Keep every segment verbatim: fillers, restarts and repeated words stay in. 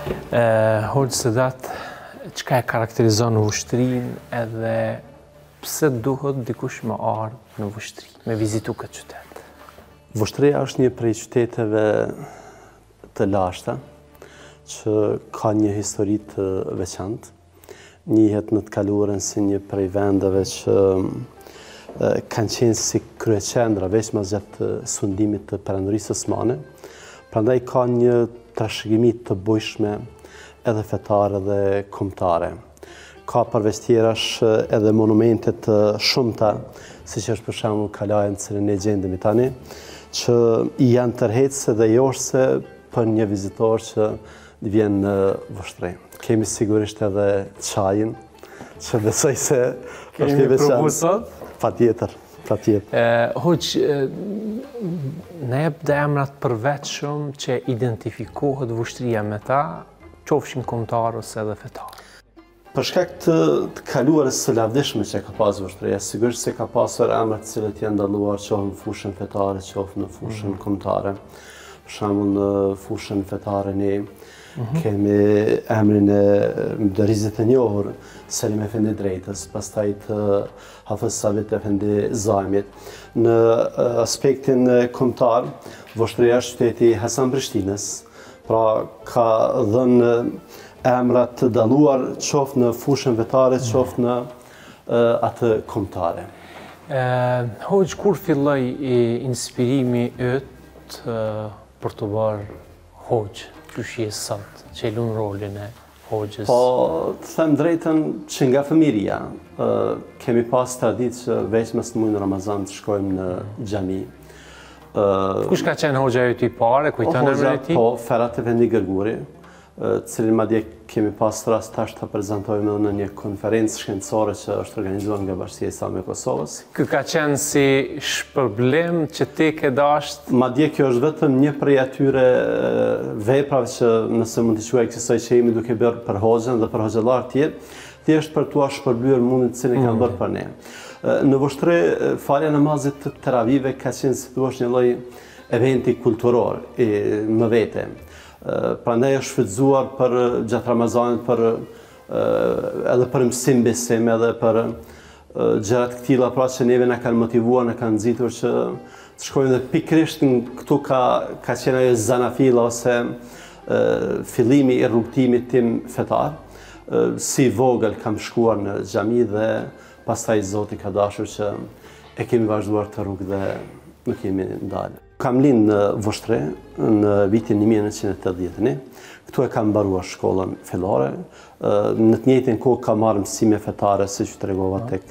Hoxhë Sedat, çka e karakterizon ushtrinë edhe pse duhet dikush më ardhë në Vushtri, me vizitu këtë qytet? Vushtria është një prej qyteteve të lashta, që ka një histori të veçantë. Njihet në të kaluarën si një prej vendeve që kanë qenë si kryeqendra veç mas gjatë sundimit të perandorisë osmane. Prandaj ka një trashëgimi të bujshme edhe fetare dhe kombëtare. Ka përveç tjerash edhe monumente të shumta, siç është për shembull kalaja në cilën ne gjendemi tani, që janë tërheqëse dhe joshse për një vizitor që vjen në Vushtri. Kemi sigurisht edhe çajin, që besoj se është i veçantë. Patjetër, patjetër. Hoxhë, na jep dhe emrat përveçshëm që identifikohet Vushtria me ta, qofshin kombëtar ose edhe fetar. Për shkak të, të kaluarës së lavdishme që ka pas Vushtria, sigurisht se ka pasur emra të cilët janë ndalluar qoftë në fushën fetare, qoftë në fushën mm. kombëtare. Për shembull në fushën fetare ne mm-hmm. kemi emrin e Mderizit e njohur Selim Efendi Drejtës, pastaj të Hafez Sabit Efendi Zajmit. Në aspektin kombëtar, Vushtria është qyteti Hasan Prishtinës, pra ka dhënë emra të dalluar qoftë në fushën vetare, qoftë në atë kombëtare. Hoxhë, kur filloi inspirimi yt për të bërë hoxhë, qysh je sot, që e lun rolin e hoxhës? Po, të them drejtën që nga fëmijëria kemi pas traditë që veç mes muajit Ramazan të shkojmë në xhami. Kush ka qenë hoxha yt i parë, kujton emrin e tij? Po, Ferhat Efendi Gërguri, cilin madje kemi pas rast tash ta prezantojmë në një konferencë shkencore që është organizuar nga Bashkia Islame e Kosovës. Ky ka qenë si shpërblim që ti ke dashur? Madje kjo është vetëm një prej atyre veprave që, nëse mund të quaj kësaj, që jemi duke bërë për hoxhën dhe për hoxhallar tjerë, thjesht për t'u shpërblyer mundin që ne kanë bërë për ne. Në Vushtri, falja namazit të teravive ka qenë, si thua, një lloj eventi kulturor më vete. Prandaj është shfrytzuar për gjatë Ramazanit për edhe për mësim besim, edhe për gjërat këtilla, pra që neve na kanë motivuar, na kanë nxitur që të shkojmë dhe pikërisht këtu ka ka qenë ajo zanafilla ose fillimi i rrugtimit tim fetar. Si vogël kam shkuar në xhami dhe pastaj Zoti ka dashur që e kemi vazhduar të rrugë dhe nuk kemi ndalë. Kam lind në Vushtri në vitin një mijë e nëntëqind e tetëdhjetë. Këtu e kam mbaruar shkollën fillore. Në të njëjtin kohë kam marrë mësime fetare, siç u tregova tek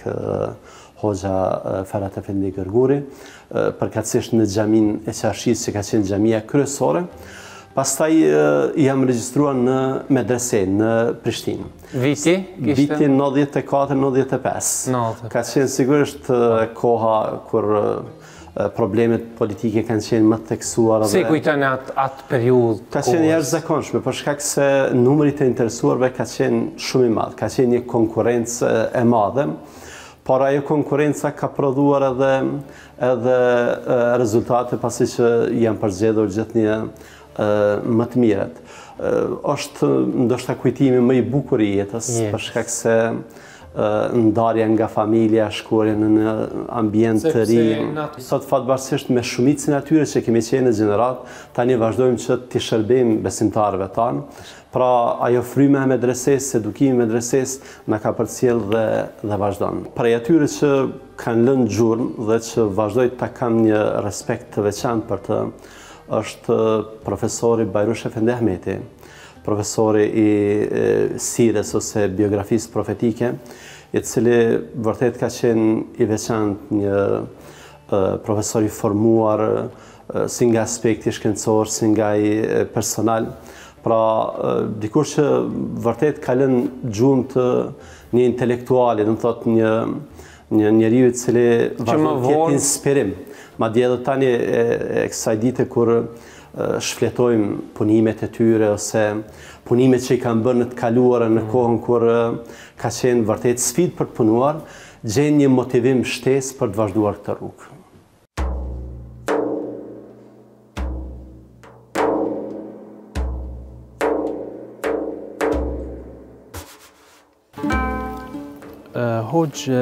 hoxha Ferhat Efendi Gërguri, përkatësisht në xhamin e Qarshis që ka qenë xhamia kryesore. Pastaj jam regjistruar në medrese në Prishtinë. Viti? Vitin nëntëdhjetë e katër nëntëdhjetë e pesë. Ka qenë sigurisht koha kur problemet politike kanë qenë më të theksuara. Si kujton atë atë periudhë? Ka qenë jashtëzakonshme, për shkak se numri të interesuarve ka qenë shumë i madh. Ka qenë një konkurrencë e madhe, por ajo konkurrenca ka prodhuar edhe edhe rezultate pasi që janë përzgjedhur gjithnjë më të mirët. Është ndoshta kujtimi më i bukur i jetës, për shkak se ndarja nga familja, shkuarja në një ambient të ri. Sot fatbarësisht me shumicën e atyre që kemi qenë në gjenerat, tani vazhdojmë që t'i shërbejmë besimtarëve tanë. Pra ajo fryma e medreses, edukimi i medreses na ka përcjell dhe dhe vazhdon. Prej atyre që kanë lënë gjurmë dhe që vazhdoj ta kam një respekt të veçantë për të, është profesori Bajrush Efendi Ahmeti, profesori i sires ose biografisë profetike, i cili vërtet ka qenë i veçantë, një profesor i formuar si nga aspekti shkencor, si nga i personal. Pra, dikur që vërtet ka lënë gjumë të një intelektuali, do të thotë një një njeriu i cili vazhdon të jetë inspirim. Madje edhe tani e kësaj dite kur shfletojmë punimet e tyre ose punimet që i kanë bërë në të kaluara në kohën kur ka qenë vërtet sfidë për të punuar, gjen një motivim shtesë për të vazhduar këtë rrugë. Hoxhë,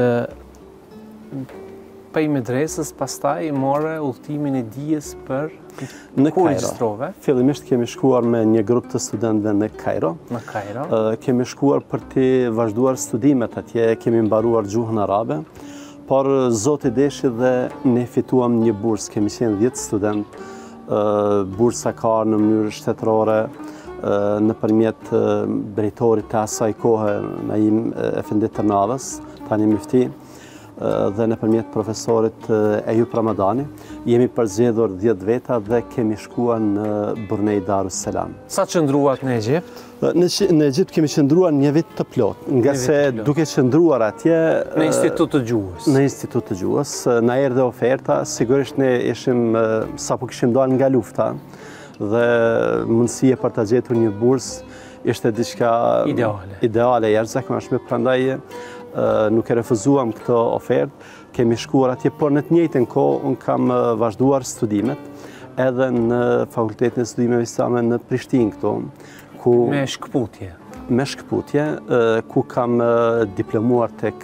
pej medresës, pastaj more udhëtimin e dijes për në ku Kairo. regjistrove? Fillimisht kemi shkuar me një grup të studentëve në Kairo. Në Kairo. Uh, kemi shkuar për të vazhduar studimet atje, kemi mbaruar gjuhën arabe, por Zoti deshi dhe ne fituam një bursë, kemi qenë dhjetë student, uh, bursa ka në mënyrë shtetërore, uh, në përmjet uh, drejtorit të asaj kohë, Naim Efendi Tërnavës, tani mufti, dhe në përmjet profesorit Ejup Ramadani, jemi përzgjedhur dhjetë veta dhe kemi shkuar në Brunei Darussalam. Sa qëndruat në Egjipt? Në, në Egjipt kemi qëndruar një vit të plot, nga se duke qëndruar atje... Në Institut të Gjuhës? Në Institut të Gjuhës, na erdhe oferta, sigurisht ne ishim, sa po kishim dalë nga lufta, dhe mundësie për të gjetur një bursë, ishte diçka ideale, ideale jashtëzakonshme, prandaj nuk e refuzuam këtë ofertë, kemi shkuar atje, por në të njëjtën kohë unë kam vazhduar studimet edhe në Fakultetin e Studimeve Islame në Prishtinë këtu, ku me shkputje. Me shkputje, ku kam diplomuar tek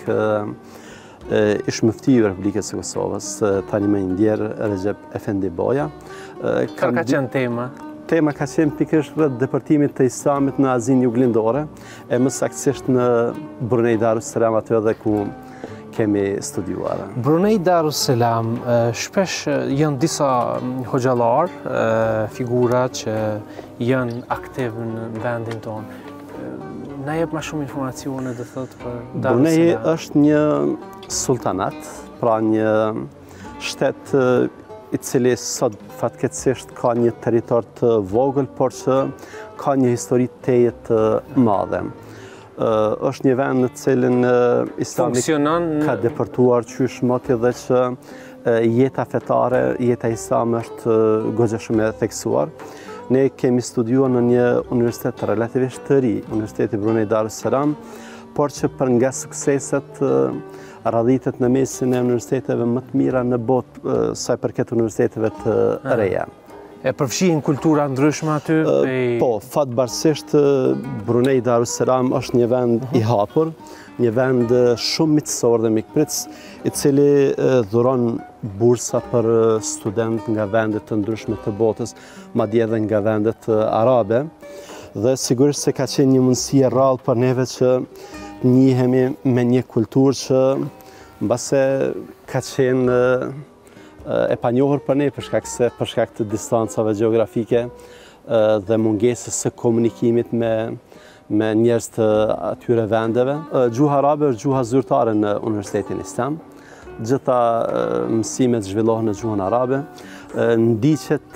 ish muftiu i Republikës së Kosovës, tani më i ndjerë Recep Efendi Boja. Çfarë ka qenë tema? Tema ka qenë pikërisht rreth depërtimit të Islamit në Azinë Juglindore, e më saktësisht në Brunei Darussalam, aty edhe ku kemi studiuar. Brunei Darussalam, shpesh janë disa hoxhallar, figura që janë aktiv në vendin tonë. Na jep më shumë informacione dhe thot për Darussalam. Brunei është një sultanat, pra një shtet i cili sot fatkeqësisht ka një territor të vogël, por që ka një histori teje të madhe. Është një vend në cilin Islami ka depërtuar qysh moti dhe që jeta fetare, jeta islame është goxha shumë e theksuar. Ne kemi studiuar në një universitet relativisht të ri, Universiteti Brunei Darussalam, por që për nga sukseset radhitet në mesin e universiteteve më të mira në botë sa i përket universiteteve të reja. E përfshin kultura ndryshme aty? Po, fatbarësisht Brunei Darussalam është një vend i hapur, një vend shumë miqësor dhe mikpritës, i cili dhuron bursa për student nga vendet të ndryshme të botës, madje edhe nga vendet arabe, dhe sigurisht se ka qenë një mundësi e rrallë për neve që njihemi me një kulturë që mbase ka qenë e panjohur për ne për shkak se për shkak të distancave gjeografike dhe mungesës së komunikimit me me njerëz të atyre vendeve. Gjuha arabe është gjuha zyrtare në Universitetin Islam. Gjitha mësimet zhvillohen në gjuhën arabe. Ndiqet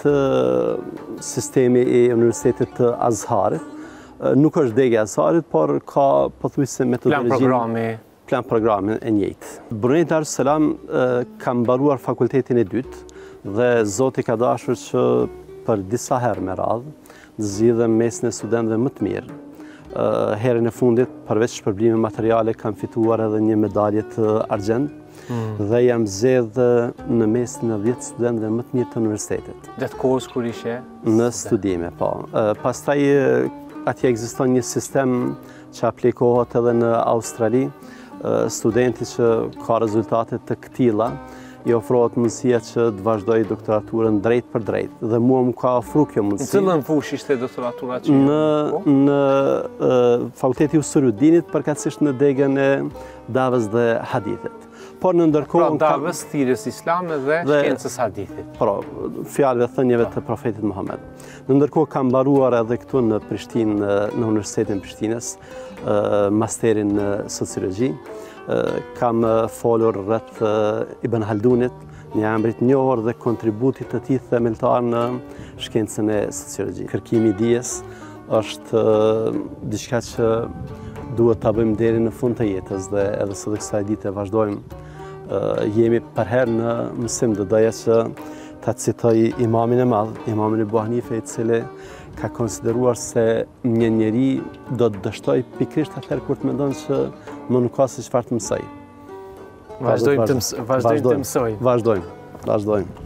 sistemi i Universitetit të Azharit. Nuk është degë e Azharit, por ka pothuajse metodologji. Plan programi. Plan programin e njëjtë. Brunei Darussalam ka mbaruar fakultetin e dytë dhe Zoti ka dashur që për disa herë me radhë të zgjidhem mesin e studentëve më të mirë. Herën e fundit, përveç shpërblimeve materiale, kam fituar edhe një medalje të argjend dhe jam zgjedhur në mesin e dhjetë studentëve më të mirë të universitetit. Gjatë kohës kur ishe? Në studime, po. Pastaj atje ekziston një sistem që aplikohet edhe në Australi. Studenti që ka rezultate të këtilla i ofrohet mundësia që të vazhdoj doktoraturën drejt për drejt. Dhe mua më ka ofruar kjo mundësi. Në cilën fushë ishte doktoratura që në në Fakulteti Usuludinit, përkatësisht në degën e davës dhe hadithit. Por në ndërkohë pra davës, thirrjes islame dhe shkencës hadithit. Po, fjalëve thënieve të profetit Muhammed. Në ndërkohë kam mbaruar edhe këtu në Prishtinë, në Universitetin e Prishtinës, masterin në sociologji. Kam folur rreth Ibn Haldunit, një emrit njohur dhe kontributit të tij themeltar në shkencën e sociologjisë. Kërkimi i dijes është diçka që duhet ta bëjmë deri në fund të jetës dhe edhe sot kësaj dite vazhdojmë. Jemi për herë në mësim, do doja që ta citoj imamin e madh, imamin Ebu Hanife, i cili ka konsideruar se një njeri do të dështoj pikërisht atëherë kur të mendon që më nuk ka se çfarë të mësoj. Vazhdojmë të mësojmë. Vazhdojmë, vazhdojmë.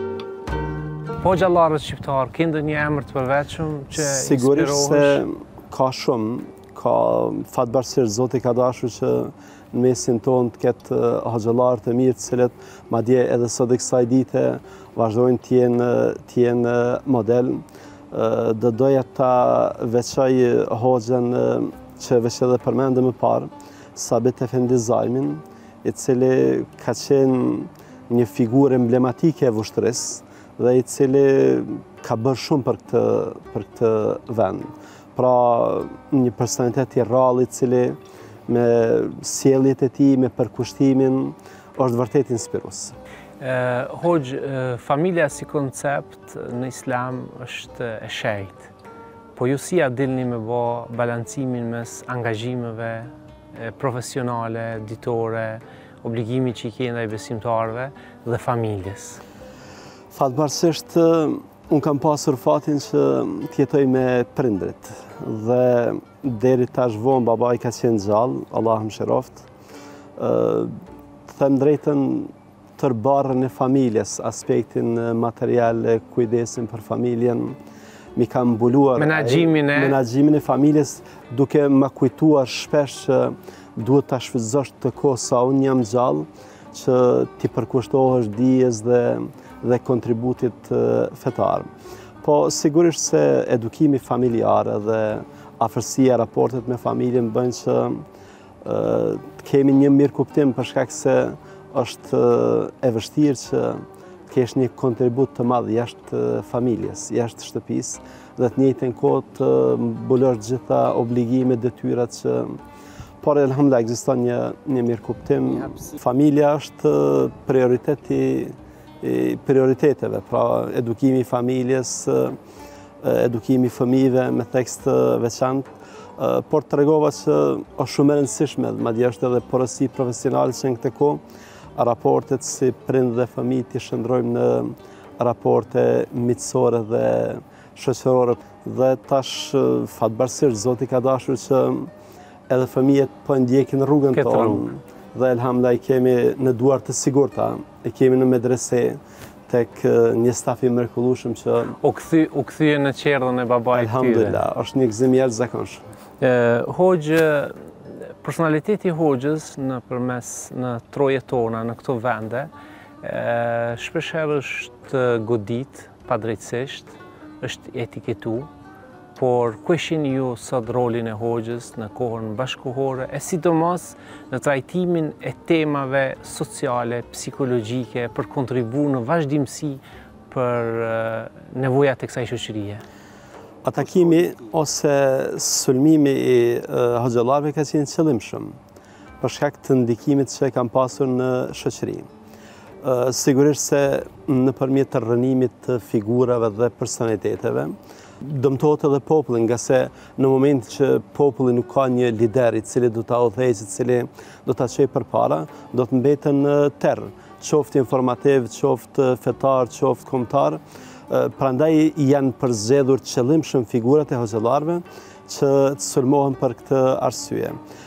Po xhallarët shqiptar, kanë ndonjë emër të përveçëm që sigurisht se ka shumë, ka fatbarësisht Zoti ka dashur që në mesin tonë të ketë hoxhallar të mirë, të cilët madje edhe sot e kësaj dite vazhdojnë të jenë të jenë model. Do doja ta veçoj hoxhën që veç edhe përmendëm më parë, Sabit Efendi Zajmin, i cili ka qenë një figurë emblematike e vushtrisë dhe i cili ka bërë shumë për këtë, për këtë vend. Pra një personalitet i rrallë i cili me sjelljet e tij, me përkushtimin, është vërtet inspirues. Hoxh, familja si koncept në Islam është e shejt, po ju si a dilni me bë balancimin mes angazhimeve profesionale, ditore, obligimi që i keni ndaj besimtarëve dhe familjes? Fatbarësisht, unë kam pasur fatin që të jetoj me prindrit dhe deri tash vonë babai ka qenë gjallë, Allah më shëroft. Të them drejtën, tërbarrën e familjes, aspektin material, kujdesin për familjen, mi kam mbuluar menaxhimin e menaxhimin e familjes, duke më kujtuar shpesh që duhet ta shfrytëzosh të kohë sa unë jam gjallë, që ti përkushtohesh dijes dhe dhe kontributit fetar. Po sigurisht se edukimi familjar dhe afërsia, raportet me familjen bëjnë që të kemi një mirë kuptim, për shkak se është e vështirë që kesh një kontribut të madh jashtë familjes, jashtë shtëpisë, dhe të njëjtën kohë të mbulosh gjitha obligimet, detyrat që, por elhamdulillah ekziston një një mirë kuptim. Familja është prioriteti i prioriteteve, pra edukimi i familjes, edukimi i fëmijëve me tekst veçantë, por tregova që është shumë e rëndësishme, madje është edhe porosi profesionale që në këtë kohë raportet si prind dhe fëmijë të shndrojmë në raporte miqësore dhe shoqërore. Dhe tash fatbarësisht Zoti ka dashur që edhe fëmijët po ndjekin rrugën tonë dhe elhamdulillah i kemi në duar të sigurta, e kemi në medrese tek një staf i mrekullueshëm që u kthy u kthye në qerdhën e babait. Elhamdulillah, është një gëzim i jashtëzakonshëm. Hoxh, personaliteti i hoxhës në përmes në trojet tona, në këto vende, shpeshherë është godit, padrejtësisht, është etiketu, por ku ishin ju sot rolin e hoxhës në kohën bashkëkohore, e sidomos në trajtimin e temave sociale, psikologjike, për kontribu në vazhdimsi për nevojat e kësaj shoqërie? Atakimi ose sulmimi i hoxhallarëve ka qenë qëllimshëm për shkak të ndikimit që kanë pasur në shoqëri. Sigurisht se nëpërmjet të rrënimit të figurave dhe personaliteteve dëmtohet edhe populli, nga se në moment që populli nuk ka një lider i cili do ta udhëheqë, i cili do ta çojë përpara, do të mbeten në terr, qoftë informativ, qoftë fetar, qoftë kombëtar. Prandaj janë përzgjedhur qëllimshëm figurat e hoxhallarëve që të sulmohen për këtë arsye.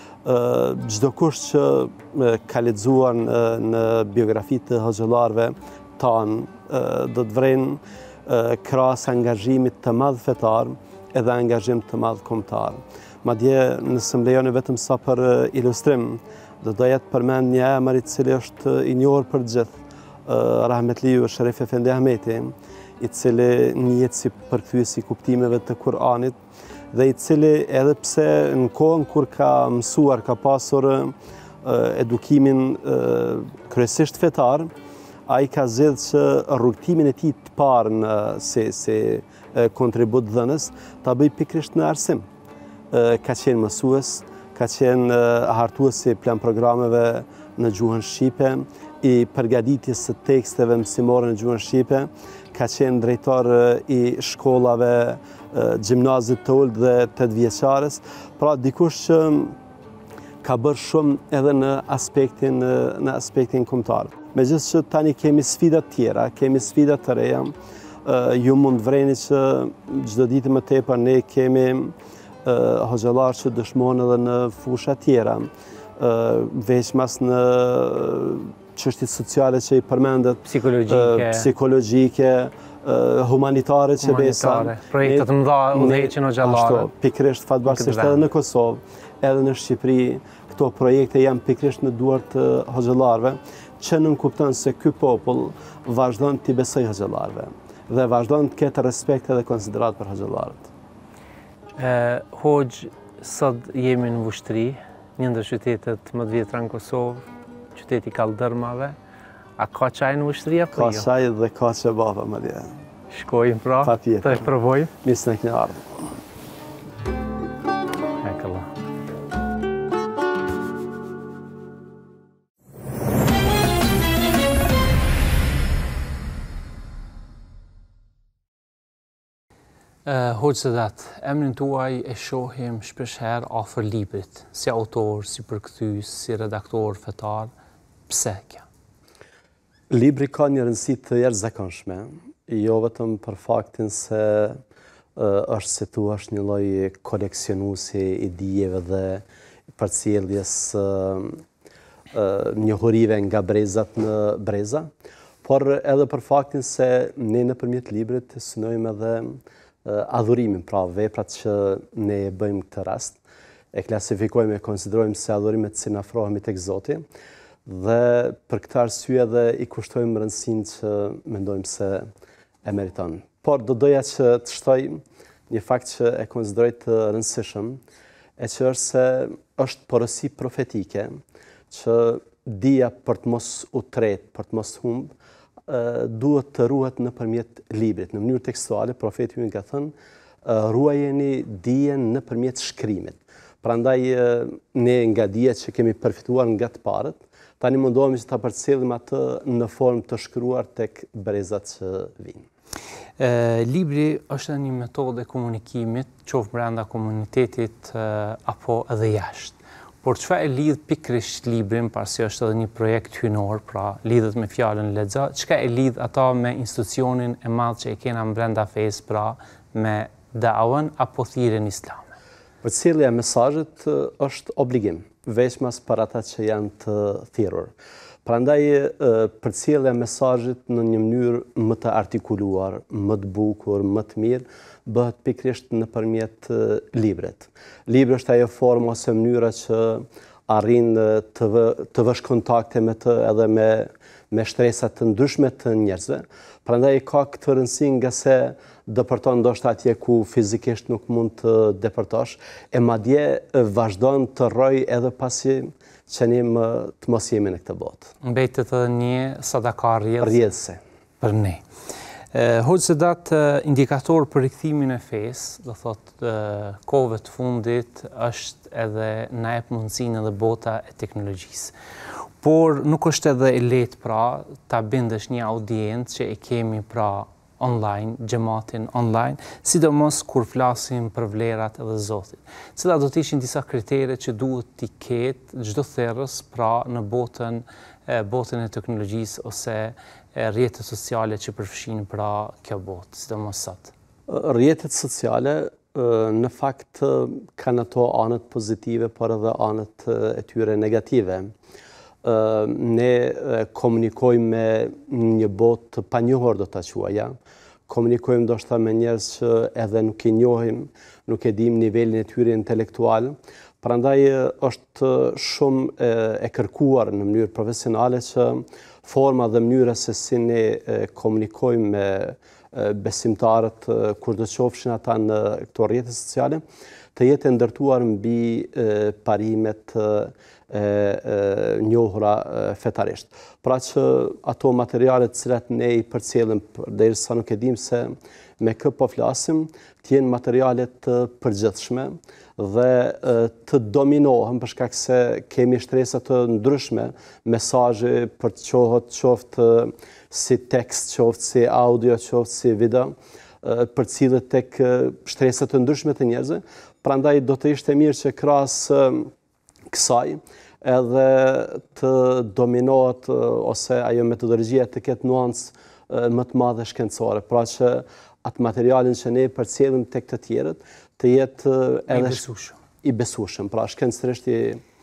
Çdo kush që ka lexuar në biografitë të hoxhallarëve tanë do të vrenë krahas angazhimit të madh fetar edhe angazhim të madh kombëtar. Madje nëse më lejoni vetëm sa për ilustrim, do doja të përmend një emër i cili është i njohur për gjithë, rahmetliu Sherif Efendi Ahmeti, i cili njihet si përkthyesi i kuptimeve të Kur'anit dhe i cili edhe pse në kohën kur ka mësuar, ka pasur edukimin kryesisht fetar, ai ka zgjedhur që rrugtimin e tij të parë në si si kontribut dhënës ta bëj pikërisht në arsim. Ka qenë mësues, ka qenë hartues i plan programeve në gjuhën shqipe, i përgatitjes së teksteve mësimore në gjuhën shqipe, ka qenë drejtor i shkollave gjimnazit të ulët dhe tetëvjeçares, pra dikush që ka bërë shumë edhe në aspektin në aspektin kombëtar. Megjithëse që tani kemi sfida të tjera, kemi sfida të reja, ju mund vreni që çdo ditë më tepër ne kemi hoxhallar që dëshmojnë edhe në fusha tjera, veçmas në çështjet sociale që i përmendet, psikologjike, psikologjike humanitare që besa. Projektet mëdha udhëheqin xhallarë. Pikërisht fatbarësisht edhe në Kosovë, edhe në Shqipëri, këto projekte janë pikërisht në duart të hoxhallarëve, që nën kupton se ky popull vazhdon t'i besojë hoxhallarëve dhe vazhdon të ketë respekt edhe konsiderat për hoxhallarët. Hoxh, sot jemi në Vushtri, një ndër qytetet më të vjetra në Kosovë, qyteti Kaldërmave. A ka qaj në Vushtri apo jo? Ka qaj dhe ka qebaba më dje. Shkojmë pra, të e provojmë. Misë në kënë ardhë. Ekëlla. Hoxh Sedat, emrin tuaj e shohim shpeshherë afër librit, si autor, si përkthyes, si redaktor fetar. Pse kjo? Libri ka një rëndësi të jashtëzakonshme, jo vetëm për faktin se është se tu është një lloj koleksionuesi i dijeve dhe përcjelljes njohurive nga brezat në breza, por edhe për faktin se ne nëpërmjet librit synojmë edhe adhurimin, pra veprat që ne bëjmë këtë rast, e klasifikojmë e konsiderojmë se adhurimet si na afrohemi tek Zoti. Dhe për këtë arsye edhe i kushtojmë rëndësinë që mendojmë se e meriton. Por do doja që të shtoj një fakt që e konsideroj të rëndësishëm, e që është se është porosi profetike që dija për të mos u tret, për të mos humb, duhet të ruhet nëpërmjet librit. Në mënyrë tekstuale, profeti ju ka thënë, ruajeni dijen nëpërmjet shkrimit. Prandaj ne nga dija që kemi përfituar nga të parët, tani mundohemi që ta përcjellim atë në formë të shkruar tek brezat që vinë. Libri është një metodë e komunikimit, qoftë brenda komunitetit apo edhe jashtë. Por çfarë e lidh pikërisht librin, pasi është edhe një projekt hynor, pra lidhet me fjalën lexo, çka e lidh ata me institucionin e madh që e kena brenda fesë, pra me dawen apo thirrjen islame? Përcjellja e mesazhit është obligim, veçmas për ata që janë të thirrur. Prandaj përcjellja e mesazhit në një mënyrë më të artikuluar, më të bukur, më të mirë, bëhet pikërisht nëpërmjet librit. Libri është ajo formë ose mënyra që arrin të, vë, të vësh kontakte me të edhe me, me shtresa të ndryshme të njerëzve. Prandaj ka këtë rëndësi nga se depërton ndoshta atje ku fizikisht nuk mund të depërtosh, e madje vazhdon të rrojë edhe pasi që ne më, të mos jemi në këtë botë. Mbetet edhe një sadaka rrjedhëse. Rrjedhëse. Për ne. Hoxh Sedat, indikator për rikthimin e fesë, do thotë kohëve të fundit është edhe na jep mundësinë edhe bota e teknologjisë. Por nuk është edhe e lehtë pra ta bindësh një audiencë që e kemi pra online, xhamatin online, sidomos kur flasim për vlerat edhe Zotit. Cilat do të ishin disa kritere që duhet t'i ketë çdo therrës pra në botën botën e teknologjisë ose rrjetet sociale që përfshin pra kjo botë, sidomos sot? Rrjetet sociale në fakt kanë ato anët pozitive, por edhe anët e tyre negative. Ne komunikojmë me një botë pa njohur, do ta quaja. Komunikojmë ndoshta me njerëz që edhe nuk i njohim, nuk e dim nivelin e tyre intelektual. Prandaj është shumë e kërkuar në mënyrë profesionale që forma dhe mënyra se si ne komunikojmë me besimtarët kur do qofshin ata në këto rrjete sociale, të jetë ndërtuar mbi parimet e njohura fetarisht. Pra që ato materialet cilat ne i përcjellim, derisa nuk e dim se me kë po flasim, të jenë materialet të përgjithshme dhe të dominohen për shkak se kemi shtresa të ndryshme, mesazhe për të qohët qoftë si tekst, qoftë si audio, qoftë si video, përcillet tek shtresa të ndryshme të njerëzve. Prandaj do të ishte mirë që krahas kësaj edhe të dominohet ose ajo metodologjia të ketë nuancë më të madhe shkencore, pra që atë materialin që ne përcjellim tek të tjerët të jetë edhe i besueshëm. I besueshëm, pra shkencërisht i,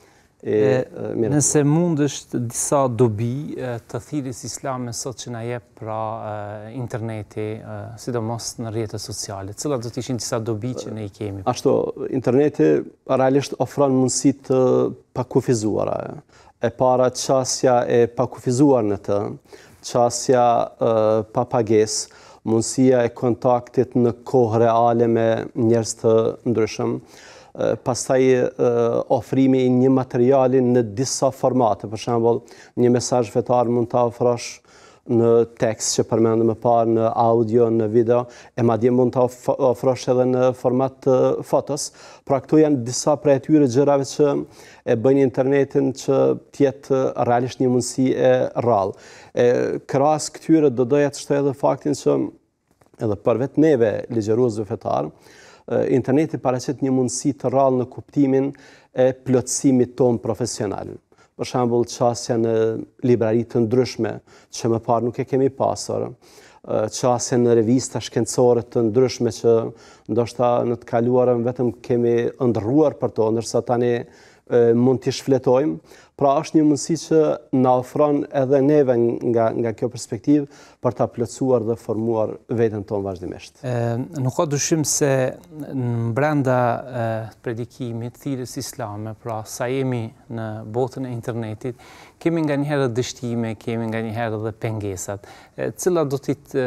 e mirë. Nëse mund është disa dobi të thirrjes islame sot që na jep pra interneti, sidomos në rrjetet sociale, cilat do të ishin disa dobi që ne i kemi? Ashtu, interneti realisht ofron mundësi të pakufizuara. E para qasja e pakufizuar në të, qasja pa pagesë, mundësia e kontaktit në kohë reale me njerëz të ndryshëm, pastaj ofrimi i një materiali në disa formate, për shembull, një mesazh fetar mund ta ofrosh në tekst që përmendëm më parë, në audio, në video, e madje mund ta ofrosh edhe në format të fotos. Pra këto janë disa prej atyre gjërave që e bëjnë internetin që të jetë realisht një mundësi e rrallë. Krahas këtyre do doja të shtoj edhe faktin që edhe për vetë neve ligjëruesve fetar, interneti paraqet një mundësi të rrallë në kuptimin e plotësimit ton profesional. Për shembull, qasja në librari të ndryshme, që më parë nuk e kemi pasur, qasja në revista shkencore të ndryshme që ndoshta në të kaluarën vetëm kemi ndërruar për to, ndërsa tani mund t'i shfletojmë. Pra është një mundësi që na ofron edhe neve nga, nga kjo perspektivë për ta plotësuar dhe formuar veten tonë vazhdimisht. Nuk ka dyshim se në brenda predikimit, thirrjes islame, pra sa jemi në botën e internetit, kemi nga njëherë dështime, kemi nga njëherë dhe pengesat. Cila do t'jetë,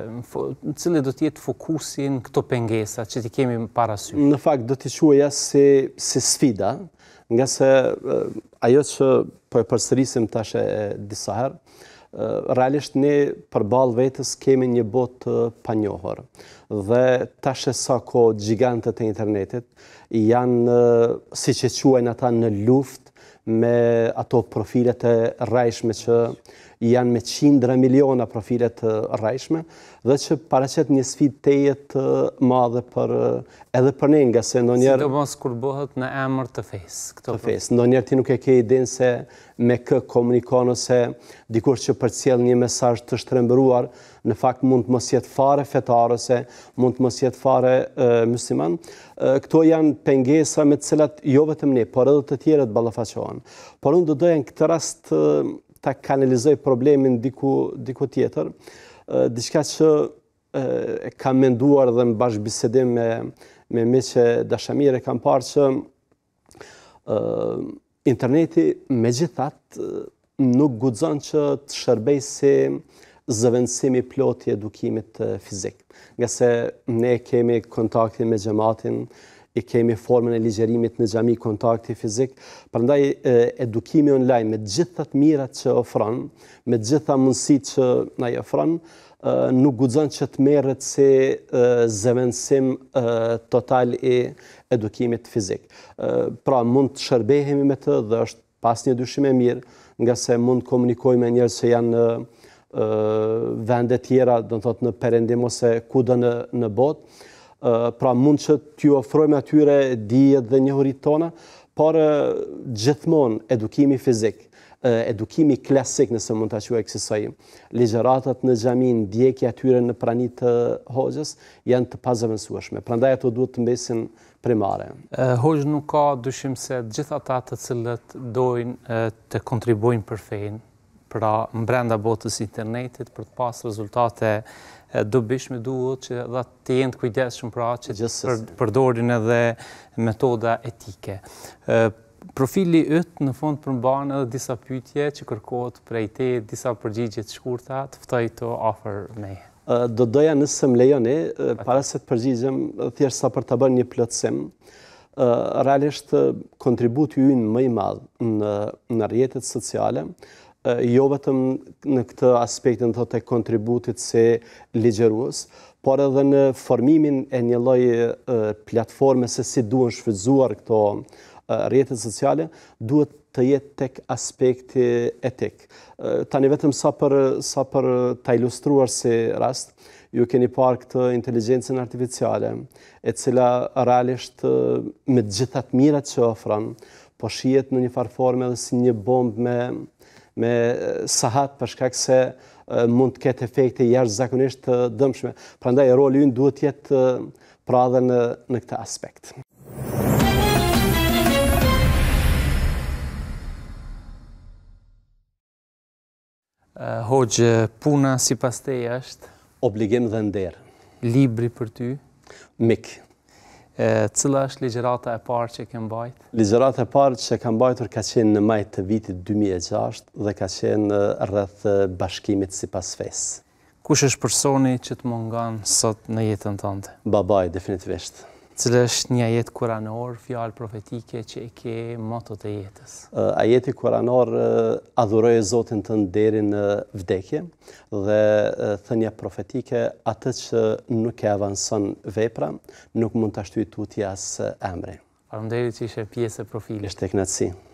cili do t'jetë fokusin këto pengesat që t'i kemi parasysh? Në fakt do t'i quaja si, si sfida, nga se ajo që po e përsërisim tash e disa herë, realisht ne përballë vetës kemi një botë panjohur. Dhe tash e sa ko gjigantët e internetit janë, siç e quajnë ata, në luftë me ato profilet e rrajshme që janë me qindra miliona profilet të rrajshme dhe që paraqet një sfidë teje të madhe për edhe për ne, nga se ndonjëherë sidomos kur bëhet në emër të fesë. Të fesë. Ndonjëherë ti nuk e ke idenë se me kë komunikon ose dikush që përcjell një mesazh të shtrembëruar, në fakt mund të mos jetë fare fetar ose mund të mos jetë fare musliman. Këto janë pengesa me të cilat jo vetëm ne, por edhe të tjerët ballafaqohen. Por unë do doja në këtë rast ta kanalizoj problemin diku, diku tjetër, diçka që e kam menduar dhe në bashkëbisedim me, me miqe dashamire, kam parë që interneti megjithatë nuk guxon që të shërbej si zëvendësimi plot i edukimit fizik. Nga se ne kemi kontaktin me xhamatin, i kemi formën e ligjerimit në xhami, kontakti fizik, prandaj edukimi online me të gjitha të mirat që ofron, me të gjitha mundësitë që na i ofron, nuk guxon që të merret si zëvendësim total i edukimit fizik. Pra mund të shërbehemi me të dhe është pas një dyshim e mirë, nga se mund të komunikojmë me njerëz që janë në vende tjera, do të thotë në perëndim ose kudo në në botë. Pra mund që t'ju ofrojmë atyre dijet dhe njohuritë tona, por gjithmonë edukimi fizik, edukimi klasik, nëse mund ta quaj kësaj, ligjëratat në xhami, ndjekja atyre në pranitë të hoxhës janë të pazëvendësueshme. Prandaj ato duhet të mbesin primare. Hoxh, nuk ka dyshim se të gjithë ata të cilët dojnë të kontribuojnë për fenë, pra brenda botës internetit, për të pas rezultate dobishme, duhet që dhe të jenë të kujdesshëm pra që të përdorin edhe metoda etike. Profili yt në fund përmban edhe disa pyetje që kërkohet prej te, disa përgjigje të shkurta, të ftoj të afër meje. Do doja, nëse më lejoni, para se të përgjigjem, thjesht sa për ta bërë një plotësim, realisht kontributi ynë më i madh në në rrjetet sociale, jo vetëm në këtë aspektin thotë e kontributit si ligjërues, por edhe në formimin e një lloj platforme se si duhen shfrytzuar këto rrjetet sociale, duhet të jetë tek aspekti etik. Tani vetëm sa për sa për ta ilustruar si rast, ju keni parë këtë inteligjencën artificiale, e cila realisht me të gjitha të mirat që ofron, po shihet në një farë forme edhe si një bombë me me sahat, për shkak se mund të ketë efekte jashtëzakonisht të dëmshme. Prandaj roli ynë duhet të jetë pra edhe në në këtë aspekt. Hoxhë, puna si pas teje është? Obligim dhe nder. Libri për ty? Mik. Cila është ligjërata e parë që ke mbajt? Ligjërata e parë që ka mbajtur ka qenë në maj të vitit dy mijë e gjashtë dhe ka qenë rreth bashkimit sipas fesë. Kush është personi që të mungon sot në jetën tënde? Babai, definitivisht. Cila është një ajet kuranor, fjalë profetike që e ke motot e jetës? Ajeti kuranor adhuroje Zotin tënd deri në vdekje dhe thënia profetike atë që nuk e avanson vepra, nuk mund ta shtyjë tutje as emri. Faleminderit që ishe pjesë e profilit. Ishte kënaqësi.